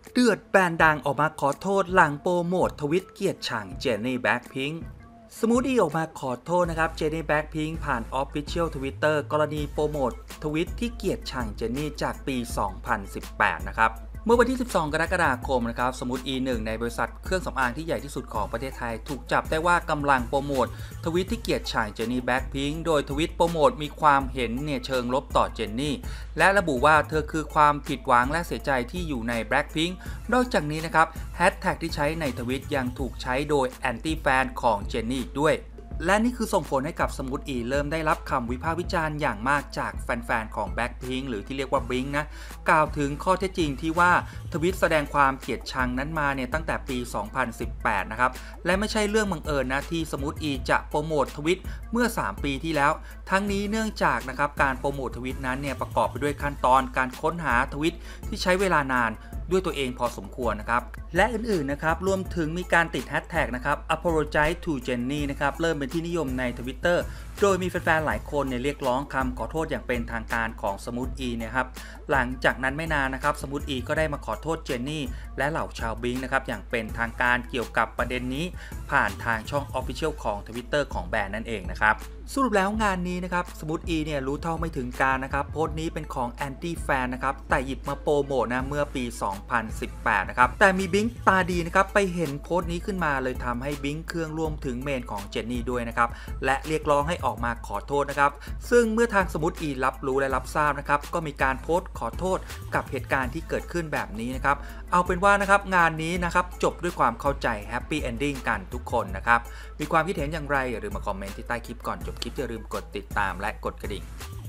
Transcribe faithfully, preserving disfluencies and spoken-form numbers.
เดือดแบรนด์ดังออกมาขอโทษหลังโปรโมททวิตเกลียดชังเจนนี่แบล็คพิงค์สมูทตี้ออกมาขอโทษนะครับเจนนี่แบล็คพิงค์ผ่าน Official Twitter กรณีโปรโมททวิตที่เกลียดชังเจนนี่จากปี สองพันสิบแปด นะครับเมื่อวันที่ สิบสอง กรกฎาคมนะครับสมูทอี หนึ่งในบริษัทเครื่องสำอางที่ใหญ่ที่สุดของประเทศไทยถูกจับได้ว่ากำลังโปรโมททวิตที่เกลียดชังเจนนี่แบล็คพิงค์โดยทวิตโปรโมทมีความเห็นเนี่ยเชิงลบต่อเจนนี่และระบุว่าเธอคือความผิดหวังและเสียใจที่อยู่ในแบล็คพิงค์นอกจากนี้นะครับแฮชแท็กที่ใช้ในทวิตยังถูกใช้โดยแอนตี้แฟนของเจนนี่ด้วยและนี่คือส่งผลให้กับสมูทอีเริ่มได้รับคำวิพากษ์วิจารณ์อย่างมากจากแฟนๆของ Blackpink หรือที่เรียกว่า Blink นะกล่าวถึงข้อเท็จจริงที่ว่าทวิตแสดงความเกลียดชังนั้นมาเนี่ยตั้งแต่ปี สองพันสิบแปด นะครับและไม่ใช่เรื่องบังเอิญนะที่สมูทอีจะโปรโมททวิตเมื่อ สาม ปีที่แล้วทั้งนี้เนื่องจากนะครับการโปรโมททวิตนั้นเนี่ยประกอบไปด้วยขั้นตอนการค้นหาทวิตที่ใช้เวลานานด้วยตัวเองพอสมควรนะครับและอื่นๆนะครับรวมถึงมีการติดแฮชแท็กนะครับ apologize to Jennie นะครับเริ่มเป็นที่นิยมใน Twitter โดยมีแฟนๆหลายคนเนี่ยเรียกร้องคำขอโทษอย่างเป็นทางการของสมูทอีเนี่ยครับหลังจากนั้นไม่นานนะครับสมูทอีก็ได้มาขอโทษเจนนี่และเหล่าชาวบิงนะครับอย่างเป็นทางการเกี่ยวกับประเด็นนี้ผ่านทางช่อง Official ของ Twitter ของแบรนด์นั่นเองนะครับสรุปแล้วงานนี้นะครับสมูทอีเนี่ยรู้เท่าไม่ถึงการนะครับโพสต์นี้เป็นของแอนตี้แฟนนะครับแต่หยิบมาโปรโมทนะเมื่อปี สองพันสิบแปด นะครับแต่มีบิงตาดีนะครับไปเห็นโพสต์นี้ขึ้นมาเลยทำให้บิงเครื่องรวมถึงเมนของเจนนี่ด้วยนะครับและเรียกร้องให้ออกมาขอโทษนะครับซึ่งเมื่อทางสมูทอีรับรู้และรับทราบนะครับก็มีการโพสต์ขอโทษกับเหตุการณ์ที่เกิดขึ้นแบบนี้นะครับเอาเป็นว่านะครับงานนี้นะครับจบด้วยความเข้าใจแฮปปี้เอนดิ้งกันทุกคนนะครับมีความคิดเห็นอย่างไรอย่าลืมมาคอมเมนต์ที่ใต้คลิปก่อนจบคลิปอย่าลืมกดติดตามและกดกระดิ่ง